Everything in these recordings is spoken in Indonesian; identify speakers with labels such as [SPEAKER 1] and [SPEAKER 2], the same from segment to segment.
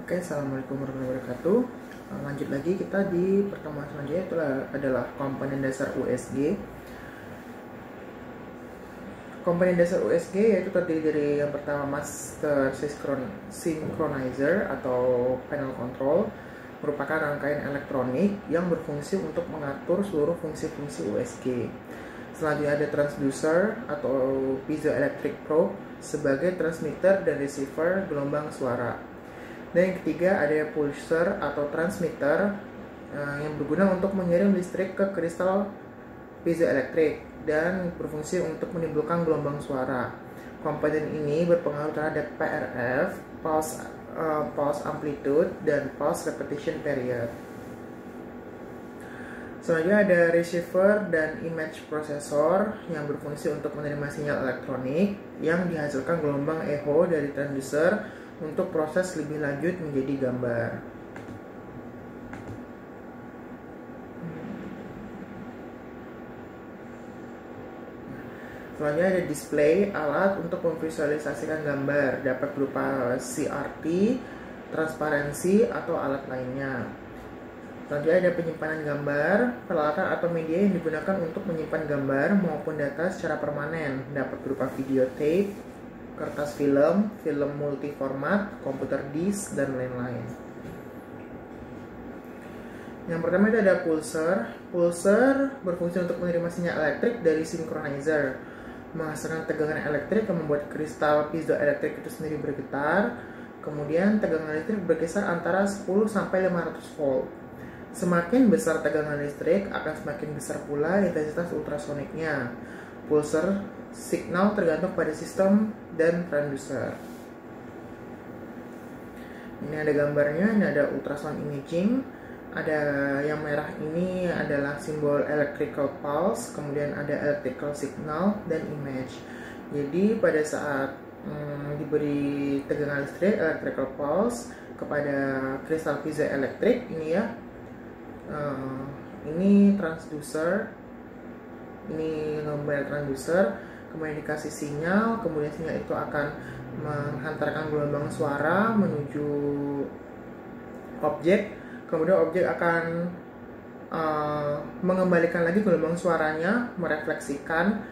[SPEAKER 1] Oke, assalamualaikum warahmatullahi wabarakatuh. Lanjut lagi kita di pertemuan selanjutnya, itu adalah komponen dasar USG. Komponen dasar USG yaitu terdiri dari yang pertama master synchronizer atau panel control, merupakan rangkaian elektronik yang berfungsi untuk mengatur seluruh fungsi-fungsi USG. Selanjutnya ada transducer atau piezoelectric probe sebagai transmitter dan receiver gelombang suara. Dan yang ketiga ada pulsar atau transmitter yang berguna untuk mengirim listrik ke kristal piezoelektrik dan berfungsi untuk menimbulkan gelombang suara. Komponen ini berpengaruh terhadap PRF, pulse amplitude, dan pulse repetition period. Selanjutnya ada receiver dan image processor yang berfungsi untuk menerima sinyal elektronik yang dihasilkan gelombang echo dari transducer untuk proses lebih lanjut menjadi gambar. Selanjutnya ada display, alat untuk memvisualisasikan gambar, dapat berupa CRT, transparansi, atau alat lainnya. Selanjutnya ada penyimpanan gambar, peralatan atau media yang digunakan untuk menyimpan gambar maupun data secara permanen, dapat berupa videotape, kertas film, film multiformat, komputer disk, dan lain-lain. Yang pertama itu ada pulsar. Pulsar berfungsi untuk menerima sinyal elektrik dari synchronizer, menghasilkan tegangan elektrik yang membuat kristal piezoelektrik itu sendiri bergetar. Kemudian tegangan listrik berkisar antara 10 sampai 500 volt. Semakin besar tegangan listrik, akan semakin besar pula intensitas ultrasoniknya. Pulsar signal tergantung pada sistem dan transducer. Ini ada gambarnya, ini ada ultrasound imaging. Ada yang merah ini adalah simbol electrical pulse, kemudian ada electrical signal dan image. Jadi pada saat diberi tegangan listrik electrical pulse kepada kristal piezoelektrik ini ya, ini transducer, ini gambar transducer, kemudian dikasih sinyal, kemudian sinyal itu akan menghantarkan gelombang suara menuju objek, kemudian objek akan mengembalikan lagi gelombang suaranya, merefleksikan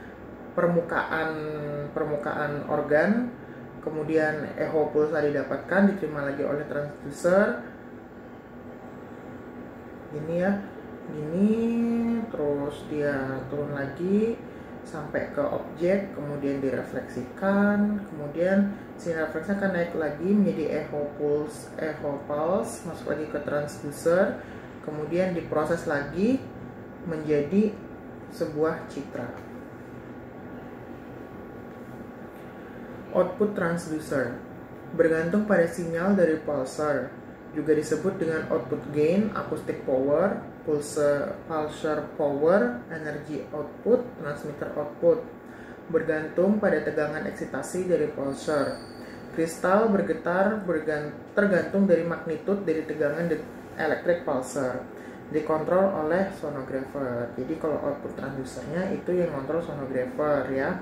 [SPEAKER 1] permukaan organ, kemudian echo pulsa didapatkan, diterima lagi oleh transducer. Ini ya, ini terus dia turun lagi sampai ke objek, kemudian direfleksikan, kemudian sinyal refleksi akan naik lagi menjadi echo pulse masuk lagi ke transducer, kemudian diproses lagi menjadi sebuah citra. Output transducer bergantung pada sinyal dari pulsar, juga disebut dengan output gain, acoustic power, pulsar power, energy output, transmitter output, bergantung pada tegangan eksitasi dari pulsar. Kristal bergetar tergantung dari magnitud dari tegangan elektrik pulsar, dikontrol oleh sonographer. Jadi kalau output transducernya itu yang kontrol sonographer ya.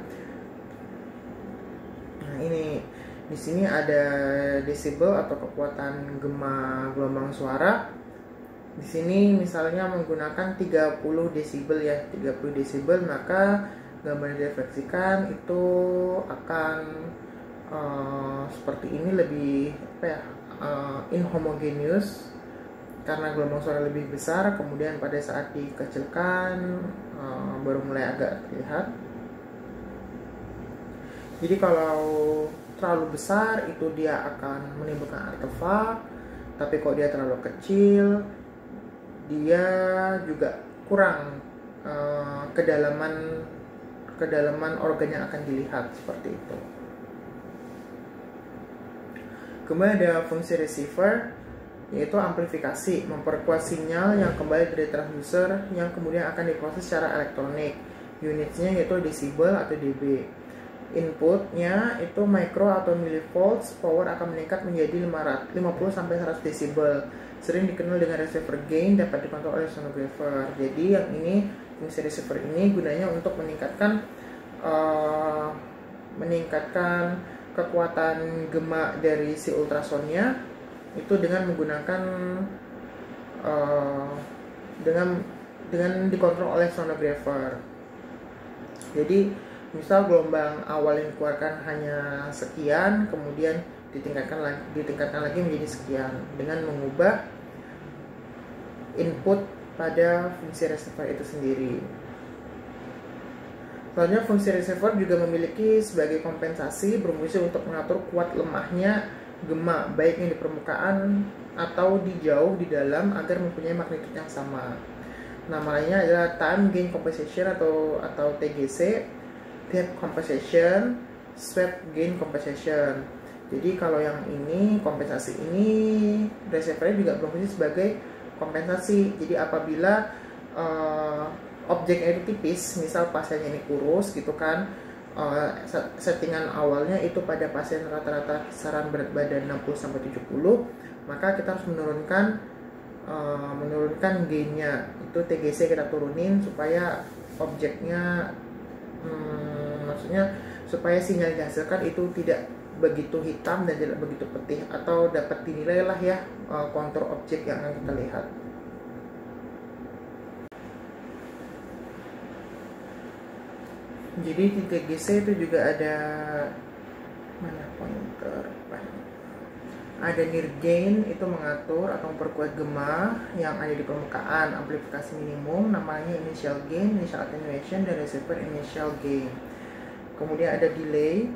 [SPEAKER 1] Nah ini di sini ada desibel atau kekuatan gema gelombang suara. Di sini misalnya menggunakan 30 desibel ya, 30 desibel, maka gambar yang direfleksikan itu akan seperti ini, lebih inhomogeneous karena gelombang suara lebih besar. Kemudian pada saat dikecilkan baru mulai agak terlihat. Jadi kalau terlalu besar itu dia akan menimbulkan artefak, tapi kalau dia terlalu kecil dia juga kurang kedalaman organ yang akan dilihat, seperti itu. Kemudian ada fungsi receiver, yaitu amplifikasi, memperkuat sinyal yang kembali dari transducer yang kemudian akan diproses secara elektronik. Unitnya yaitu desibel atau dB. Inputnya itu micro atau millivolts, power akan meningkat menjadi 50 sampai 100 desibel. Sering dikenal dengan receiver gain, dapat dikontrol oleh sonographer. Jadi yang ini, fungsi receiver ini gunanya untuk meningkatkan kekuatan gema dari si ultrasonnya itu dengan menggunakan dengan dikontrol oleh sonographer. Jadi misal gelombang awal yang dikeluarkan hanya sekian, kemudian ditingkatkan lagi menjadi sekian dengan mengubah input pada fungsi reservoir itu sendiri. Selanjutnya, fungsi reservoir juga memiliki sebagai kompensasi berfungsi untuk mengatur kuat lemahnya gema, baik yang di permukaan atau di jauh di dalam, agar mempunyai magnitudo yang sama. Nama lainnya adalah time gain compensation atau TGC, gap compensation, swept gain compensation. Jadi kalau yang ini, kompensasi ini, reservoir juga berfungsi sebagai kompensasi. Jadi apabila objeknya itu tipis, misal pasiennya ini kurus gitu kan, settingan awalnya itu pada pasien rata-rata kisaran berat badan 60-70, maka kita harus menurunkan gainnya, itu TGC kita turunin supaya objeknya maksudnya supaya sinyal yang dihasilkan itu tidak begitu hitam dan tidak begitu putih, atau dapat dinilai lah ya kontur objek yang akan kita lihat. Jadi di TGC itu juga ada mana pointer, ada near gain, itu mengatur atau memperkuat gema yang ada di permukaan, amplifikasi minimum namanya initial gain, initial attenuation, dan reservoir initial gain. Kemudian ada delay.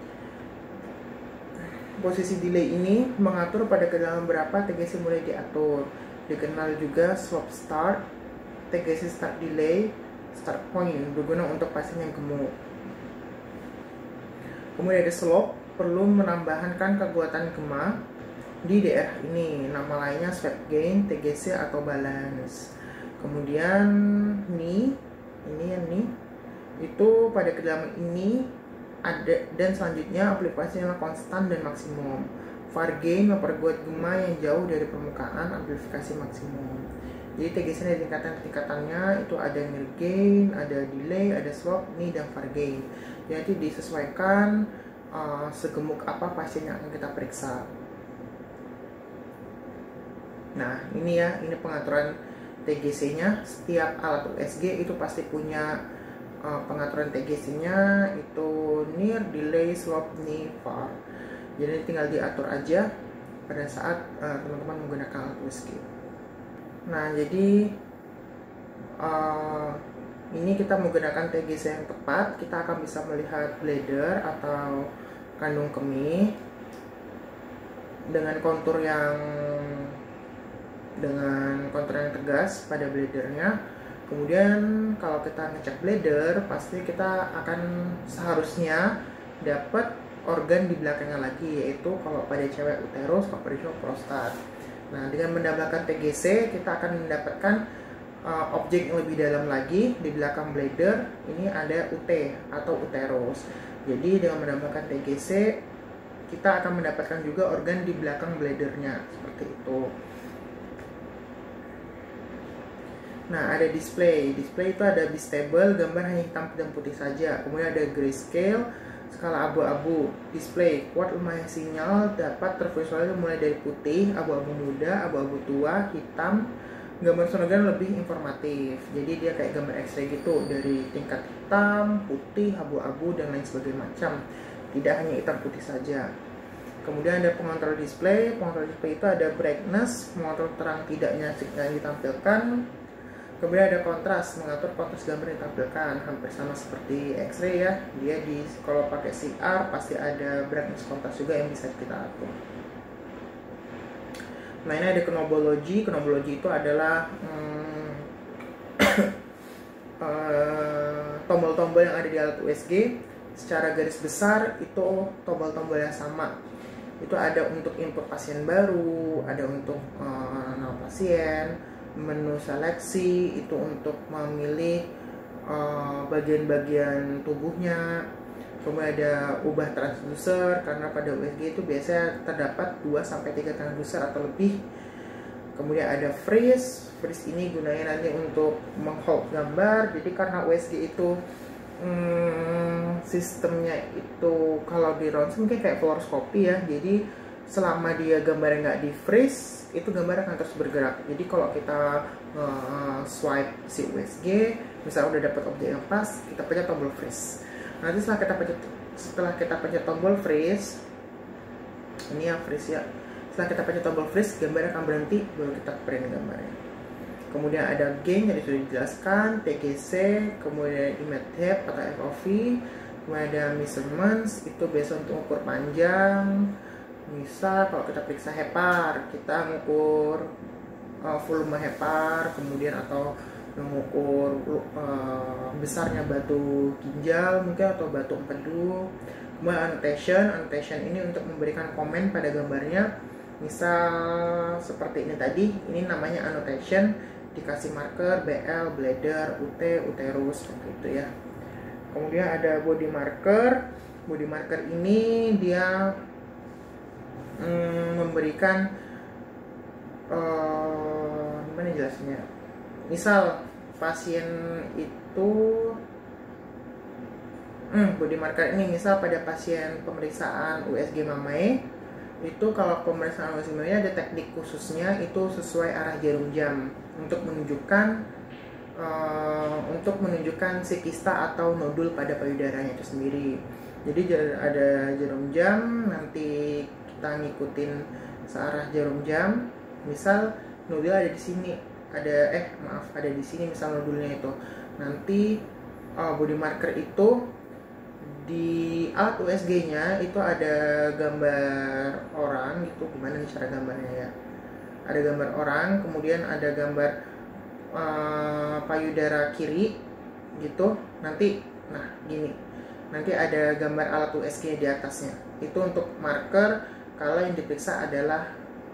[SPEAKER 1] Posisi delay ini mengatur pada kedalaman berapa TGC mulai diatur. Dikenal juga slope start, TGC start delay, start point, berguna untuk pasien yang gemuk. Kemudian ada slope, perlu menambahkan kekuatan gema di daerah ini, nama lainnya swept gain, TGC atau balance. Kemudian ini itu pada kedalaman ini ada, dan selanjutnya amplifikasinya konstan dan maksimum. Far gain memperkuat gema yang jauh dari permukaan, amplifikasi maksimum. Jadi TGC ada tingkatannya, itu ada near gain, ada delay, ada slope, ini dan far gain. Jadi disesuaikan segemuk apa pasien yang akan kita periksa. Nah ini ya, ini pengaturan TGC-nya. Setiap alat USG itu pasti punya pengaturan TGC-nya, itu near, delay, slope, ni, far. Jadi tinggal diatur aja pada saat teman-teman menggunakan alat USG. Nah jadi ini kita menggunakan TGC yang tepat, kita akan bisa melihat bladder atau kandung kemih dengan kontur yang tegas pada bladdernya. Kemudian kalau kita ngecek bladder, pasti kita akan seharusnya dapat organ di belakangnya lagi, yaitu kalau pada cewek uterus, kalau pada cowok prostat. Nah dengan menambahkan TGC, kita akan mendapatkan objek yang lebih dalam lagi di belakang bladder. Ini ada UT atau uterus. Jadi dengan menambahkan TGC, kita akan mendapatkan juga organ di belakang bladdernya, seperti itu. Nah ada display itu ada bistable, gambar hanya hitam dan putih saja. Kemudian ada grayscale, skala abu-abu. Display kuat lemahnya sinyal dapat tervisualisasi mulai dari putih, abu-abu muda, abu-abu tua, hitam. Gambar sonogram lebih informatif, jadi dia kayak gambar X-ray gitu, dari tingkat hitam, putih, abu-abu, dan lain sebagainya macam. Tidak hanya hitam putih saja. Kemudian ada pengontrol display. Pengontrol display itu ada brightness, mengontrol terang tidaknya sinyal yang ditampilkan. Kemudian ada kontras, mengatur kontras gambar yang ditampilkan, hampir sama seperti X-ray ya. Dia kalau pakai CR pasti ada brightness kontras juga yang bisa kita atur. Nah ini ada knobology. Knobology itu adalah tombol-tombol yang ada di alat USG. Secara garis besar itu tombol-tombol yang sama. Itu ada untuk input pasien baru, ada untuk nama pasien, menu seleksi, itu untuk memilih bagian-bagian tubuhnya. Kemudian ada ubah transducer, karena pada USG itu biasanya terdapat 2-3 transducer atau lebih. Kemudian ada freeze ini gunanya nanti untuk menghold gambar. Jadi karena USG itu sistemnya itu kalau di ronsen mungkin kayak fluoroskopi ya, jadi selama dia gambarnya nggak di freeze, itu gambar akan terus bergerak. Jadi kalau kita swipe si USG, misalnya udah dapat objek yang pas, kita pencet tombol freeze. Nanti setelah kita pencet tombol freeze, ini yang freeze ya. Setelah kita pencet tombol freeze, gambarnya akan berhenti, baru kita print gambarnya. Kemudian ada gain yang sudah dijelaskan, TGC, kemudian image depth atau FOV, kemudian ada measurements, itu biasa untuk ukur panjang. Misal kalau kita periksa hepar, kita mengukur volume hepar, kemudian atau mengukur besarnya batu ginjal mungkin atau batu empedu. Kemudian annotation ini untuk memberikan komen pada gambarnya. Misal seperti ini tadi, ini namanya annotation, dikasih marker BL, bladder, UT, uterus seperti itu ya. Kemudian ada body marker. Body marker ini dia memberikan gimana jelasnya? Misal pasien itu body marker ini misal pada pasien pemeriksaan USG mamae, itu kalau pemeriksaan USG mamae ada teknik khususnya, itu sesuai arah jarum jam untuk menunjukkan si kista atau nodul pada payudaranya itu sendiri. Jadi ada jarum jam, nanti kita ngikutin searah jarum jam. Misal nodul ada di sini, ada di sini misal nodulnya itu. Nanti body marker itu di alat USG-nya itu ada gambar orang gitu. Gimana nih cara gambarnya ya? Ada gambar orang, kemudian ada gambar payudara kiri gitu. Nanti gini. Nanti ada gambar alat USG di atasnya. Itu untuk marker kalau yang diperiksa adalah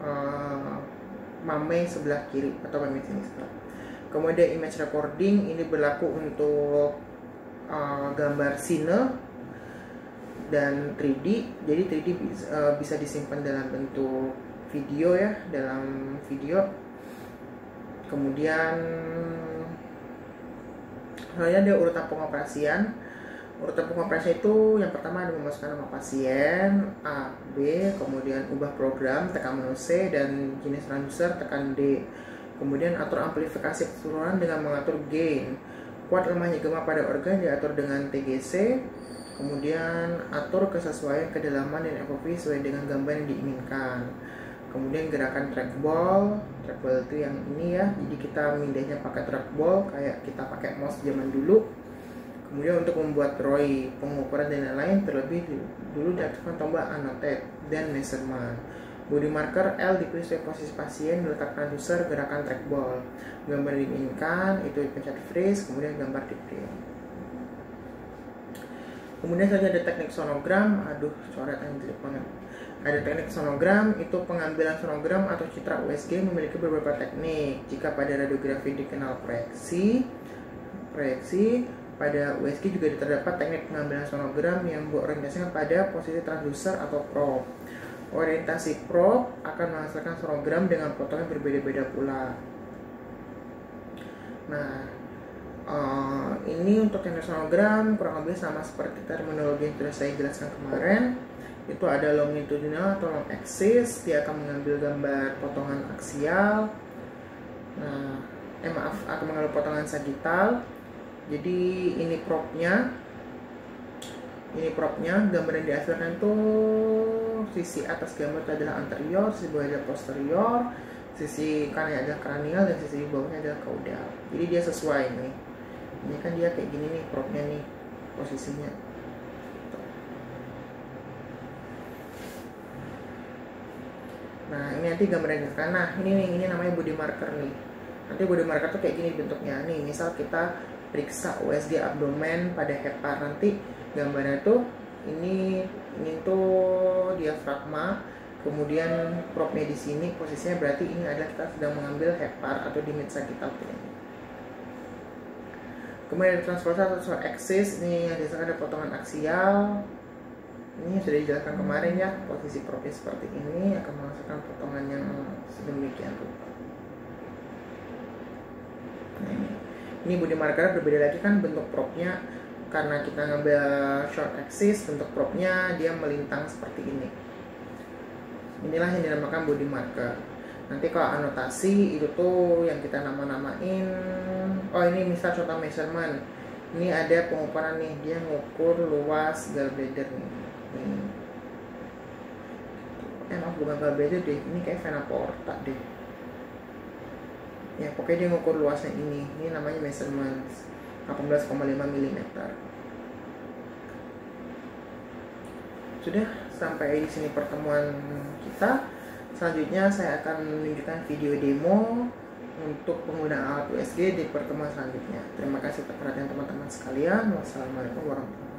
[SPEAKER 1] mame sebelah kiri atau mame sini sebelah. Kemudian image recording ini berlaku untuk gambar cine dan 3D. Jadi 3D bisa disimpan dalam bentuk video ya, dalam video. Kemudian ada urutan pengoperasian. Urutan pengoperasian itu yang pertama ada memasukkan nama pasien A, B, kemudian ubah program, tekan menu C, dan jenis transducer tekan D. Kemudian atur amplifikasi keseluruhan dengan mengatur gain. Kuat lemahnya gema pada organ diatur dengan TGC. Kemudian atur kesesuaian kedalaman dan FOV sesuai dengan gambar yang diinginkan. Kemudian gerakan trackball itu yang ini ya, jadi kita mindahnya pakai trackball kayak kita pakai mouse zaman dulu. Kemudian untuk membuat ROI, pengukuran dan lain-lain, terlebih dulu diaktifkan tombol annotate dan measurement. Body marker L dipilih sesuai posisi pasien, diletakkan transducer, gerakan trackball. Gambar yang diinginkan itu dipencet freeze, kemudian gambar di print. Kemudian saja ada teknik sonogram, coretan jelek banget. Ada teknik sonogram, itu pengambilan sonogram atau citra USG memiliki beberapa teknik. Jika pada radiografi dikenal proyeksi, pada USG juga terdapat teknik pengambilan sonogram yang berorientasinya pada posisi transducer atau probe. Orientasi probe akan menghasilkan sonogram dengan potongan berbeda-beda pula. Nah, ini untuk teknik sonogram kurang lebih sama seperti terminologi yang sudah saya jelaskan kemarin. Itu ada longitudinal atau long axis, dia akan mengambil gambar potongan aksial. Akan mengambil potongan sagittal. Jadi ini probe-nya, gambar yang dihasilkan itu sisi atas gambar itu adalah anterior, sisi bawah adalah posterior, sisi kanan adalah kranial, dan sisi bawahnya adalah caudal. Jadi dia sesuai nih. Ini kan dia kayak gini nih probe-nya nih posisinya. Nah ini nanti gambar yang dihasilkan. Nah ini namanya body marker nih. Nanti body marker tuh kayak gini bentuknya nih. Misal kita periksa USG abdomen pada hepar, nanti gambarnya tuh ini tuh diafragma, kemudian probe-nya di sini posisinya, berarti ini adalah kita sedang mengambil hepar atau di mid sagittal plane. Kemudian transversal atau axis, ini yang disebut ada potongan aksial. Ini sudah dijelaskan kemarin ya, posisi probe seperti ini akan menghasilkan potongan yang sedemikian rupa. Nah, ini body marker berbeda lagi kan bentuk probe-nya, karena kita ngambil short axis, bentuk probe-nya dia melintang seperti ini. Inilah yang dinamakan body marker. Nanti kalau anotasi itu tuh yang kita nama-namain. Oh, ini misal contoh measurement. Ini ada pengukuran nih, dia ngukur luas gallbladder nih. Maaf, bukan gallbladder deh, ini kayak vena porta deh. Ya pokoknya dia ngukur luasnya ini namanya measurement 18,5 mm. Sudah sampai di sini pertemuan kita. Selanjutnya saya akan menunjukkan video demo untuk penggunaan alat USG di pertemuan selanjutnya. Terima kasih atas perhatian teman-teman sekalian. Wassalamualaikum warahmatullahi wabarakatuh.